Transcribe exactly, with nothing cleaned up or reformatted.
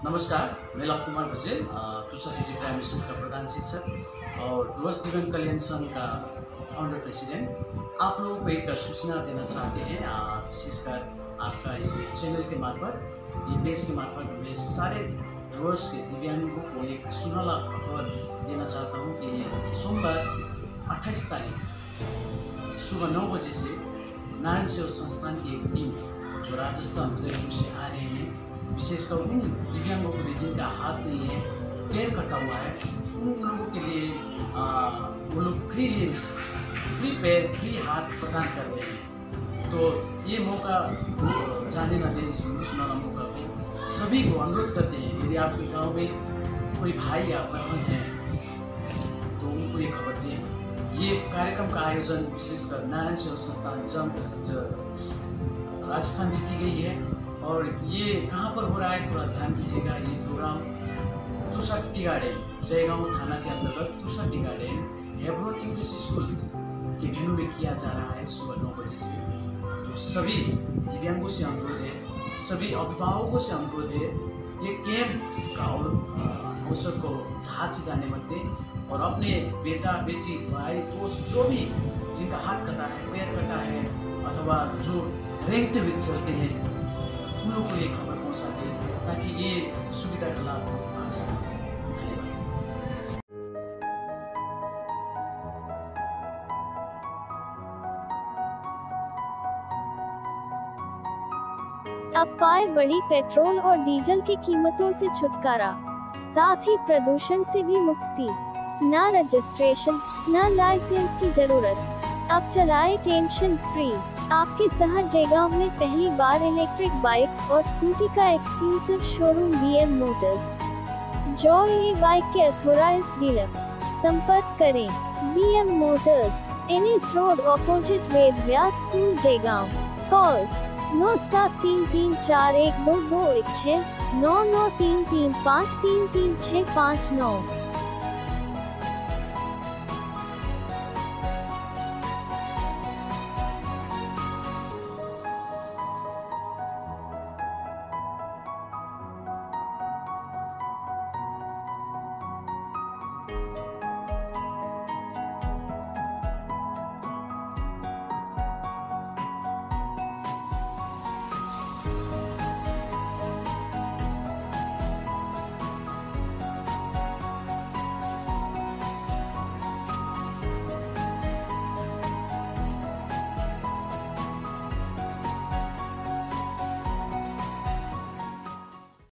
नमस्कार, मैं Lav Kumar Bhujel, Tushar TG primary school का प्रधान शिक्षक और डुवर्स दिव्यांग कल्याण संघ का फाउंडर प्रेसिडेंट। आप लोगों को एक सूचना देना चाहते हैं, विशेषकर आपका ये चैनल के मार्फत, ये पेज के मार्फत मैं सारे डुवर्स के दिव्यांगों को एक सुनहला खबर देना चाहता हूँ कि सोमवार अट्ठाईस तारीख सुबह नौ बजे से नारायण सेवा संस्थान की एक टीम जो राजस्थान उदयपुर से आ रहे हैं, विशेषकर उन दिव्यांगों को जिनका हाथ नहीं है, पैर कटा हुआ है, उन लोगों के लिए आ, वो लोग फ्री लिम्स, फ्री पैर, फ्री हाथ प्रदान कर रहे हैं। तो ये मौका जाने न दें, इस सुनहरा मौका को सभी को अनुरोध करते हैं। यदि आपके गांव में कोई भाई या बहन है तो उनको ये खबर दें। ये कार्यक्रम का आयोजन विशेषकर नारायण सेवा संस्थान जम राजस्थान से की गई है और ये कहाँ पर हो रहा है थोड़ा ध्यान दीजिएगा। ये program Tushar tea garden, Jaigaon थाना के अंतर्गत Tushar tea garden Hebron English school के वेन्यू में किया जा रहा है सुबह नौ बजे से। तो सभी दिव्यांगों से अनुरोध है, सभी अभिभावकों से अनुरोध है, ये कैंप का अवसर को जहाज से जाने मत दें और अपने बेटा बेटी भाई दोस्त जो भी जिनका हाथ कटा है, पैर कटा है अथवा जो रेंगते हुए चलते हैं, उन लोगों को ये खबर पहुंचा दें ताकि ये सुविधा का लाभ उठा सकें। अब पाए बड़ी पेट्रोल और डीजल की कीमतों से छुटकारा, साथ ही प्रदूषण से भी मुक्ति। ना रजिस्ट्रेशन, ना लाइसेंस की जरूरत, अब चलाए टेंशन फ्री। आपके शहर जयगांव में पहली बार इलेक्ट्रिक बाइक्स और स्कूटी का exclusive showroom BM Motors, Joy e bike के अथोराइज्ड डीलर। संपर्क करें BM Motors, NS road opposite Ved Vyas school Jaigaon. Call नौ सात तीन तीन चार एक दो दो एक छः, नौ नौ तीन तीन पाँच तीन तीन छः पाँच नौ।